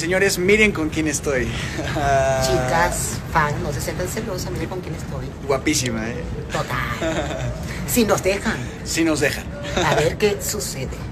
señores, miren con quién estoy. Chicas, fan, no se sientan celosas, miren con quién estoy. Guapísima, ¿eh? Total. Si nos dejan. Sí nos dejan. A ver qué sucede.